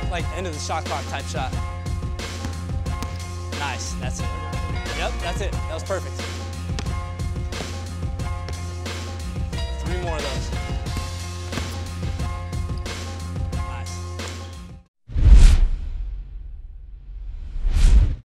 like end of the shot clock type shot. Nice, that's it. Yep, that's it. That was perfect. 3 more of those.